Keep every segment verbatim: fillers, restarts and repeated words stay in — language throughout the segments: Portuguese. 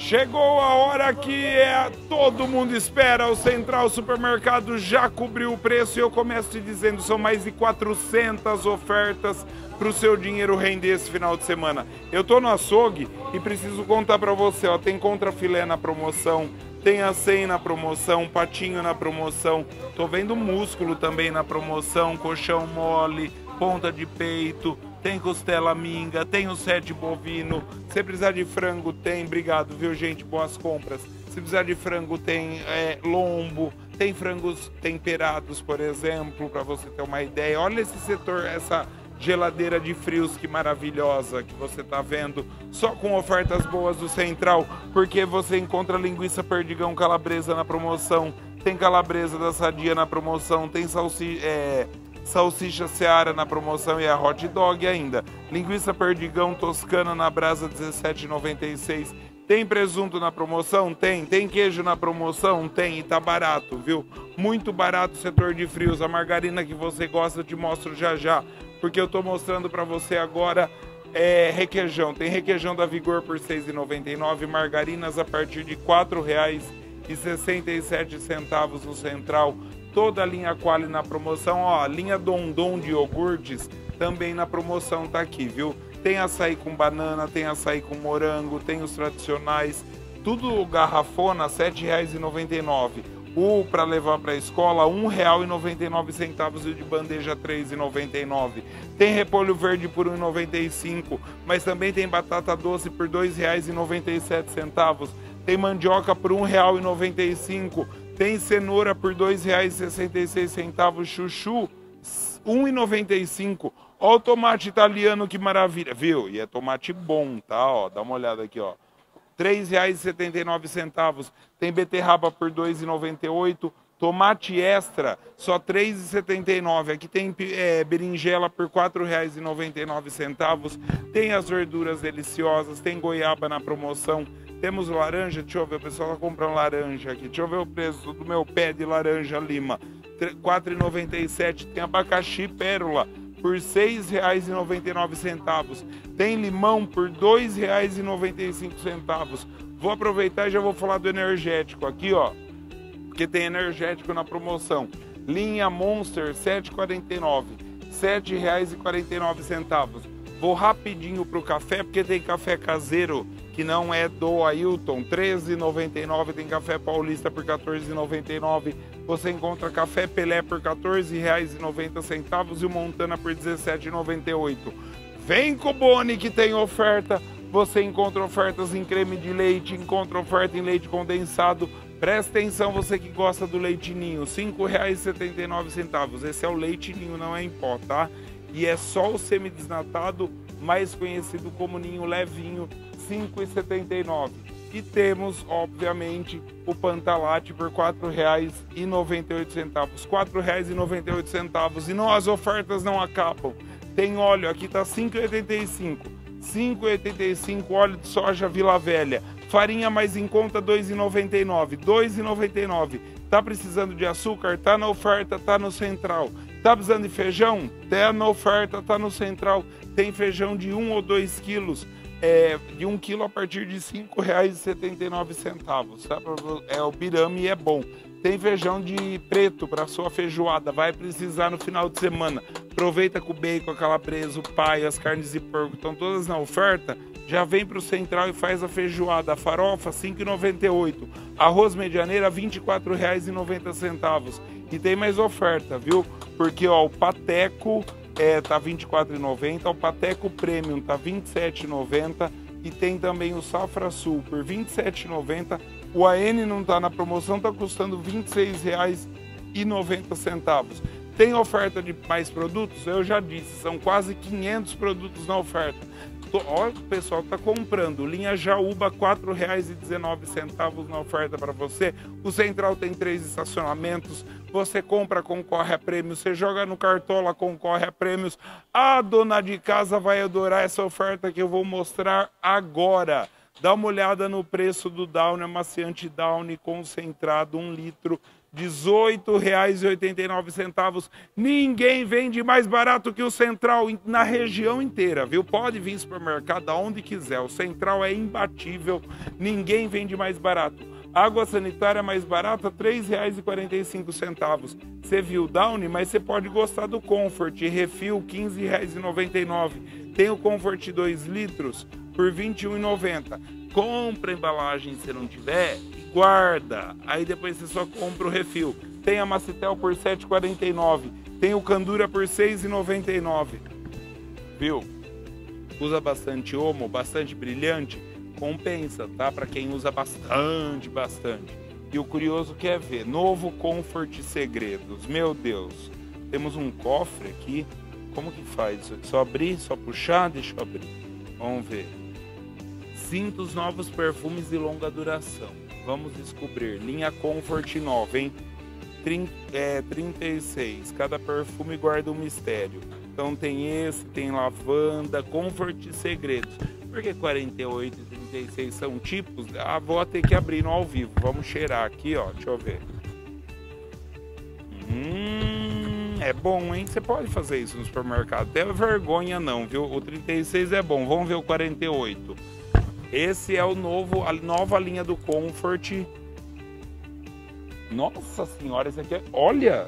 Chegou a hora que é, todo mundo espera. O Central Supermercado já cobriu o preço e eu começo te dizendo, são mais de quatrocentas ofertas para o seu dinheiro render esse final de semana. Eu tô no açougue e preciso contar para você, ó, tem contrafilé na promoção, tem acém na promoção, patinho na promoção, tô vendo músculo também na promoção, colchão mole, ponta de peito, tem costela minga, tem o sete bovino. Se precisar de frango, tem. Obrigado, viu, gente? Boas compras. Se precisar de frango, tem é, lombo, tem frangos temperados, por exemplo, para você ter uma ideia. Olha esse setor, essa geladeira de frios que maravilhosa que você tá vendo, só com ofertas boas do Central, porque você encontra linguiça perdigão calabresa na promoção, tem calabresa da Sadia na promoção, tem salsicha, é, salsicha Seara na promoção e a hot dog ainda. Linguiça perdigão toscana na brasa dezessete reais e noventa e seis centavos. Tem presunto na promoção? Tem. Tem queijo na promoção? Tem. E tá barato, viu? Muito barato o setor de frios. A margarina que você gosta eu te mostro já já, porque eu tô mostrando para você agora é, requeijão. Tem requeijão da Vigor por seis reais e noventa e nove centavos. Margarinas a partir de quatro reais e sessenta e sete centavos no Central. Toda a linha Quali na promoção, ó, a linha Dondon de iogurtes também na promoção tá aqui, viu? Tem açaí com banana, tem açaí com morango, tem os tradicionais, tudo garrafona, sete reais e noventa e nove centavos. O para levar para a escola, um real e noventa e nove centavos e o de bandeja três reais e noventa e nove centavos. Tem repolho verde por um real e noventa e cinco centavos, mas também tem batata doce por dois reais e noventa e sete centavos. Tem mandioca por um real e noventa e cinco centavos. Tem cenoura por dois reais e sessenta e seis centavos, chuchu um real e noventa e cinco centavos. Olha o tomate italiano, que maravilha, viu? E é tomate bom, tá? Ó, dá uma olhada aqui, ó. três reais e setenta e nove centavos. Tem beterraba por dois reais e noventa e oito centavos. Tomate extra, só três reais e setenta e nove centavos. Aqui tem é, berinjela por quatro reais e noventa e nove centavos. Tem as verduras deliciosas, tem goiaba na promoção. Temos laranja, deixa eu ver, o pessoal tá comprando laranja aqui. Deixa eu ver o preço do meu pé de laranja lima. quatro reais e noventa e sete centavos. Tem abacaxi pérola por seis reais e noventa e nove centavos. Tem limão por dois reais e noventa e cinco centavos. Vou aproveitar e já vou falar do energético aqui, ó. Porque tem energético na promoção. Linha Monster sete reais e quarenta e nove centavos. sete reais e quarenta e nove centavos. Vou rapidinho pro café, porque tem café caseiro que não é do Ailton, treze reais e noventa e nove centavos. Tem café paulista por quatorze reais e noventa e nove centavos. Você encontra café Pelé por quatorze reais e noventa centavos e o Montana por dezessete reais e noventa e oito centavos. Vem com o Boni que tem oferta. Você encontra ofertas em creme de leite, encontra oferta em leite condensado. Presta atenção, você que gosta do leite ninho, cinco reais e setenta e nove centavos. Esse é o leite ninho, não é em pó, tá? E é só o semidesnatado, mais conhecido como ninho levinho, cinco reais e setenta e nove centavos. E temos, obviamente, o Pantalate por quatro reais e noventa e oito centavos. quatro reais e noventa e oito centavos. E não, as ofertas não acabam. Tem óleo, aqui tá cinco reais e oitenta e cinco centavos. cinco reais e oitenta e cinco centavos, óleo de soja Vila Velha. Farinha mais em conta, dois reais e noventa e nove centavos. dois reais e noventa e nove centavos. Tá precisando de açúcar? Tá na oferta, tá no Central. Tá precisando de feijão? Tá na oferta, tá no Central. Tem feijão de um ou dois quilos. É, de um quilo a partir de cinco reais e setenta e nove centavos. Tá? É o birame e é bom. Tem feijão de preto para sua feijoada. Vai precisar no final de semana. Aproveita com o bacon, a calabresa, o paio, as carnes de porco. Estão todas na oferta. Já vem para o Central e faz a feijoada. A farofa, cinco reais e noventa e oito centavos. Arroz medianeira, vinte e quatro reais e noventa centavos. E tem mais oferta, viu? Porque ó, o Pateco é, tá vinte e quatro reais e noventa centavos. O Pateco Premium tá vinte e sete reais e noventa centavos. E tem também o Safra Sul por vinte e sete reais e noventa centavos. O A N não tá na promoção, tá custando vinte e seis reais e noventa centavos. Tem oferta de mais produtos? Eu já disse, são quase quinhentos produtos na oferta. Olha, o pessoal tá comprando. Linha Jaúba, quatro reais e dezenove centavos na oferta para você. O Central tem três estacionamentos. Você compra, concorre a prêmios. Você joga no Cartola, concorre a prêmios. A dona de casa vai adorar essa oferta que eu vou mostrar agora. Dá uma olhada no preço do Downy, amaciante Downy concentrado, um litro, dezoito reais e oitenta e nove centavos. Ninguém vende mais barato que o Central na região inteira, viu? Pode vir supermercado aonde quiser. O Central é imbatível. Ninguém vende mais barato. Água sanitária mais barata, três reais e quarenta e cinco centavos. Você viu o Downy, mas você pode gostar do Comfort. Refil, quinze reais e noventa e nove centavos. Tem o Comfort dois litros por vinte e um reais e noventa centavos. Compra a embalagem se não tiver e guarda. Aí depois você só compra o refil. Tem a Macitel por sete reais e quarenta e nove centavos. Tem o Candura por seis reais e noventa e nove centavos. Viu? Usa bastante Omo, bastante brilhante. Compensa, tá? Para quem usa bastante, bastante. E o curioso quer ver. Novo Comfort Segredos. Meu Deus. Temos um cofre aqui. Como que faz? Só abrir? Só puxar? Deixa eu abrir. Vamos ver. Cintos novos, perfumes de longa duração. Vamos descobrir. Linha Comfort nova, hein? trinta, é, trinta e seis. Cada perfume guarda um mistério. Então tem esse, tem lavanda, Comfort Segredos. Por que quarenta e oito e trinta e seis são tipos? Ah, vou ter que abrir no ao vivo. Vamos cheirar aqui, ó. Deixa eu ver. Hum, é bom, hein? Você pode fazer isso no supermercado. Não é vergonha não, viu? O trinta e seis é bom. Vamos ver o quarenta e oito. Esse é o novo, a nova linha do Comfort. Nossa senhora, esse aqui é... Olha!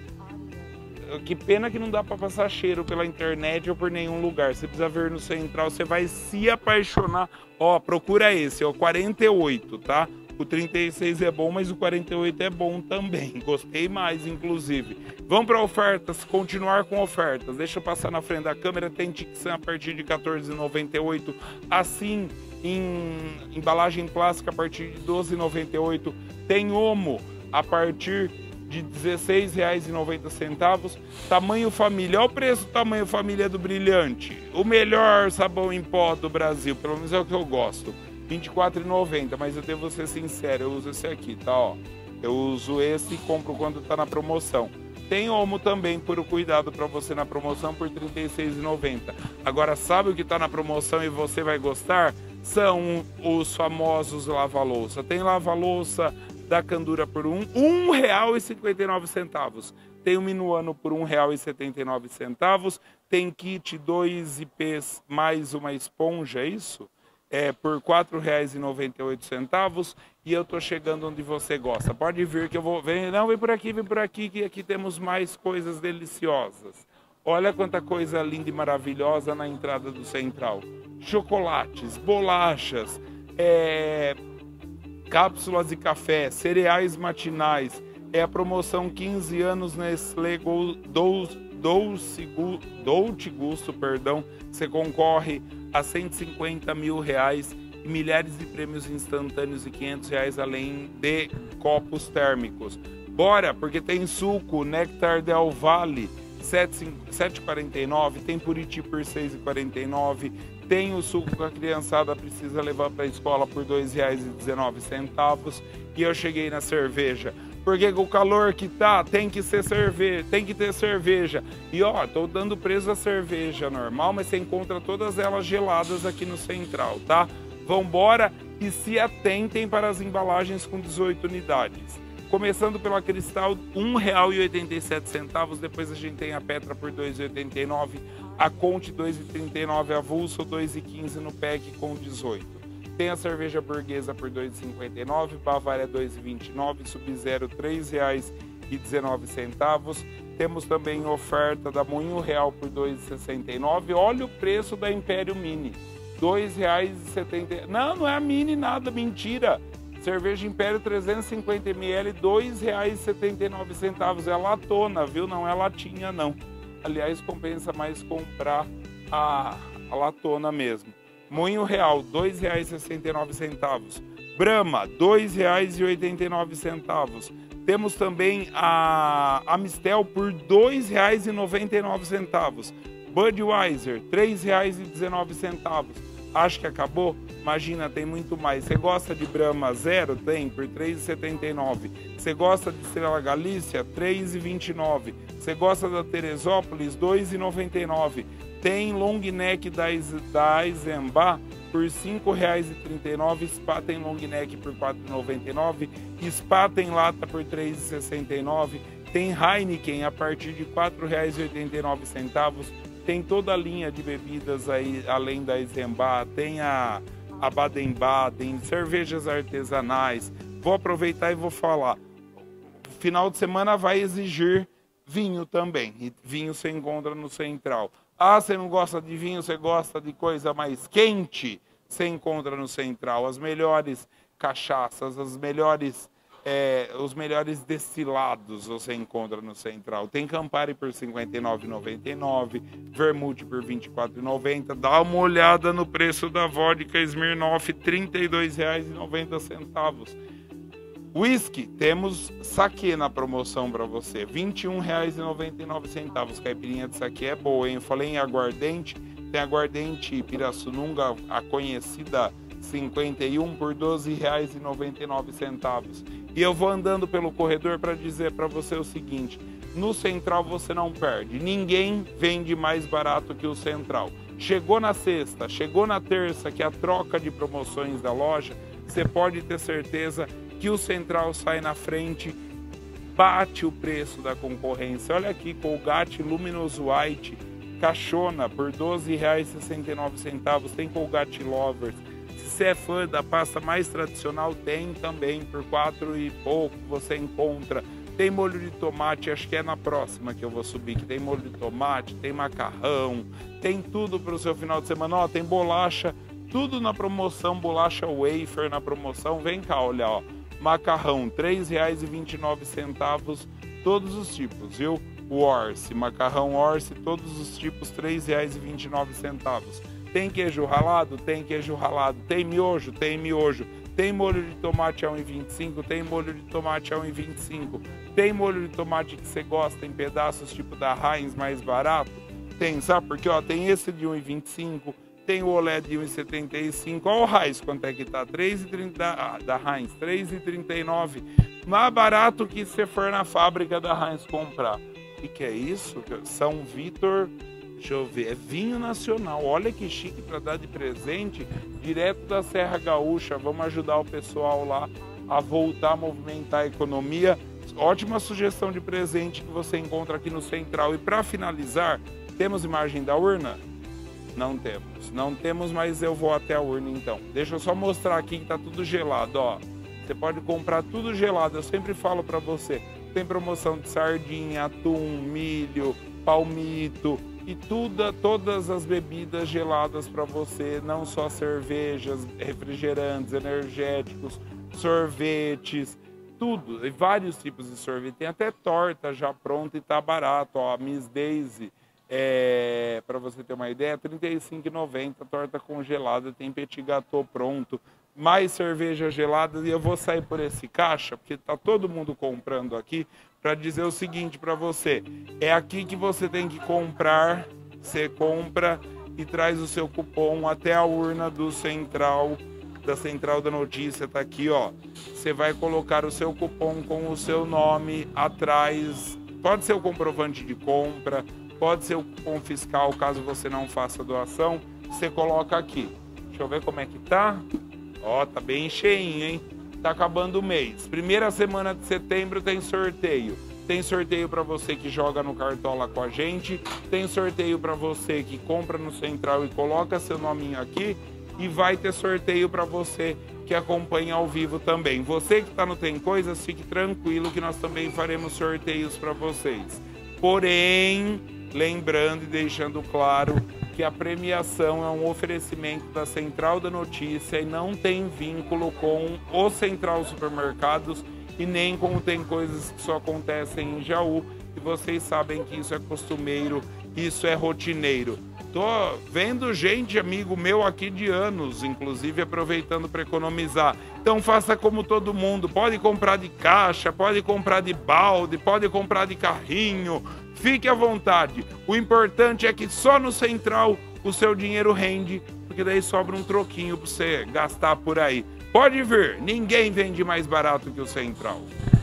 Que pena que não dá para passar cheiro pela internet ou por nenhum lugar. Você precisa ver no Central, você vai se apaixonar. Ó, procura esse, ó, quarenta e oito, tá? O trinta e seis é bom, mas o quarenta e oito é bom também. Gostei mais, inclusive. Vamos para ofertas, continuar com ofertas. Deixa eu passar na frente da câmera. Tem Tixan a partir de quatorze reais e noventa e oito centavos. Assim, em embalagem plástica a partir de doze reais e noventa e oito centavos. Tem Omo a partir de dezesseis reais e noventa centavos. Tamanho família. Olha o preço do tamanho família do Brilhante. O melhor sabão em pó do Brasil. Pelo menos é o que eu gosto. vinte e quatro reais e noventa centavos. Mas eu devo ser sincero, eu uso esse aqui, tá? Ó, eu uso esse e compro quando tá na promoção. Tem Omo também, por o cuidado para você na promoção, por trinta e seis reais e noventa centavos. Agora, sabe o que tá na promoção e você vai gostar? São os famosos lava-louça. Tem lava-louça da Candura por um, um real e cinquenta e nove centavos. Tem o Minuano por um real e setenta e nove centavos. Tem kit dois I Ps mais uma esponja, é isso? É por quatro reais e noventa e oito centavos. E eu tô chegando onde você gosta. Pode vir que eu vou... Vem, não, vem por aqui, vem por aqui, que aqui temos mais coisas deliciosas. Olha quanta coisa linda e maravilhosa na entrada do Central. Chocolates, bolachas, é... cápsulas de café, cereais matinais. É a promoção quinze anos Nestlé Dolce, Dolce, Dolce Gusto, perdão. Você concorre a cento e cinquenta mil reais, milhares de prêmios instantâneos e quinhentos reais, além de copos térmicos. Bora, porque tem suco Nectar Del Valle, sete reais e quarenta e nove centavos, tem Puriti por seis reais e quarenta e nove centavos, tem o suco que a criançada precisa levar para a escola por dois reais e dezenove centavos. E eu cheguei na cerveja. Porque com o calor que tá, tem que ser cerveja, tem que ter cerveja. E ó, tô dando preço a cerveja normal, mas você encontra todas elas geladas aqui no Central, tá? Vambora e se atentem para as embalagens com dezoito unidades. Começando pela Cristal, um real e oitenta e sete centavos. Depois a gente tem a Petra por dois reais e oitenta e nove centavos. A Conte dois reais e trinta e nove centavos. Avulso dois reais e quinze centavos no pack com dezoito. Tem a cerveja burguesa por dois reais e cinquenta e nove centavos. Bavária dois reais e vinte e nove centavos. Sub-Zero três reais e dezenove centavos. Temos também oferta da Moinho Real por dois reais e sessenta e nove centavos. Olha o preço da Império Mini. dois reais e setenta centavos. Não, não é a Mini nada, mentira. Cerveja Império trezentos e cinquenta mililitros, dois reais e setenta e nove centavos. É latona, viu? Não é latinha, não. Aliás, compensa mais comprar a, a latona mesmo. Moinho Real, dois reais e sessenta e nove centavos. Brahma, dois reais e oitenta e nove centavos. Temos também a Amistel por dois reais e noventa e nove centavos. Budweiser, três reais e dezenove centavos. Acho que acabou? Imagina, tem muito mais. Você gosta de Brahma Zero? Tem, por três reais e setenta e nove centavos. Você gosta de Estrela Galícia? três reais e vinte e nove centavos. Você gosta da Teresópolis? dois reais e noventa e nove centavos. Tem long neck da, da Eisenbach por por cinco reais e trinta e nove centavos, Spaten long neck por quatro reais e noventa e nove centavos, Spaten lata por três reais e sessenta e nove centavos, tem Heineken a partir de quatro reais e oitenta e nove centavos, tem toda a linha de bebidas aí, além da Eisenbach, tem a, a Baden-Baden, cervejas artesanais. Vou aproveitar e vou falar, final de semana vai exigir vinho também, e vinho você encontra no Central. Ah, você não gosta de vinho, você gosta de coisa mais quente, você encontra no Central. As melhores cachaças, as melhores... É, os melhores destilados você encontra no Central. Tem Campari por cinquenta e nove reais e noventa e nove centavos, Vermute por vinte e quatro reais e noventa centavos. Dá uma olhada no preço da vodka Smirnoff, trinta e dois reais e noventa centavos. Whisky, temos saquê na promoção para você, vinte e um reais e noventa e nove centavos. Caipirinha de saquê é boa, hein? Eu falei em aguardente, tem aguardente Pirassununga, a conhecida cinquenta e um por doze reais e noventa e nove centavos. E eu vou andando pelo corredor para dizer para você o seguinte, no Central você não perde, ninguém vende mais barato que o Central. Chegou na sexta, chegou na terça, que é a troca de promoções da loja, você pode ter certeza que o Central sai na frente, bate o preço da concorrência. Olha aqui, Colgate Luminous White, Cachona por doze reais e sessenta e nove centavos, tem Colgate Lovers. Se é fã da pasta mais tradicional, tem também por quatro e pouco, você encontra. Tem molho de tomate, acho que é na próxima que eu vou subir, que tem molho de tomate, tem macarrão, tem tudo para o seu final de semana. Ó, tem bolacha, tudo na promoção, bolacha wafer na promoção. Vem cá, olha, ó, macarrão, três reais e vinte e nove centavos, todos os tipos, viu? O Orce, macarrão Orce, todos os tipos, três reais e vinte e nove centavos. Tem queijo ralado? Tem queijo ralado. Tem miojo? Tem miojo. Tem molho de tomate a um real e vinte e cinco centavos? Tem molho de tomate a um real e vinte e cinco centavos. Tem molho de tomate que você gosta em pedaços, tipo da Heinz, mais barato? Tem, sabe? Porque, ó, tem esse de um real e vinte e cinco centavos, tem o Olé de um real e setenta e cinco centavos. Olha o Heinz, quanto é que tá? três reais e trinta centavos da, da Heinz, três reais e trinta e nove centavos. Mais barato que se for na fábrica da Heinz comprar. O que, que é isso? São Vitor... Deixa eu ver, é vinho nacional, olha que chique para dar de presente, direto da Serra Gaúcha. Vamos ajudar o pessoal lá a voltar a movimentar a economia. Ótima sugestão de presente que você encontra aqui no Central. E para finalizar, temos imagem da urna? Não temos, não temos, mas eu vou até a urna então. Deixa eu só mostrar aqui que tá tudo gelado, ó. Você pode comprar tudo gelado, eu sempre falo para você. Tem promoção de sardinha, atum, milho, palmito... E tudo, todas as bebidas geladas para você, não só cervejas, refrigerantes, energéticos, sorvetes, tudo. E vários tipos de sorvete. Tem até torta já pronta e tá barato. Ó, a Miss Daisy, é, para você ter uma ideia, trinta e cinco reais e noventa centavos, torta congelada, tem petit gâteau pronto, mais cerveja gelada. E eu vou sair por esse caixa, porque tá todo mundo comprando aqui, para dizer o seguinte para você, é aqui que você tem que comprar, você compra e traz o seu cupom até a urna do Central, da Central da Notícia, tá aqui, ó. Você vai colocar o seu cupom com o seu nome atrás, pode ser o comprovante de compra, pode ser o cupom fiscal, caso você não faça doação, você coloca aqui. Deixa eu ver como é que tá. Ó, tá bem cheinho, hein? Tá acabando o mês. Primeira semana de setembro tem sorteio. Tem sorteio para você que joga no Cartola com a gente. Tem sorteio para você que compra no Central e coloca seu nominho aqui. E vai ter sorteio para você que acompanha ao vivo também. Você que está no Tem Coisas, fique tranquilo que nós também faremos sorteios para vocês. Porém, lembrando e deixando claro que a premiação é um oferecimento da Central da Notícia e não tem vínculo com o Central Supermercados e nem com Tem Coisas que só acontecem em Jaú. E vocês sabem que isso é costumeiro, isso é rotineiro. Tô vendo gente, amigo meu aqui de anos, inclusive aproveitando para economizar. Então faça como todo mundo, pode comprar de caixa, pode comprar de balde, pode comprar de carrinho, fique à vontade. O importante é que só no Central o seu dinheiro rende, porque daí sobra um troquinho para você gastar por aí. Pode vir, ninguém vende mais barato que o Central.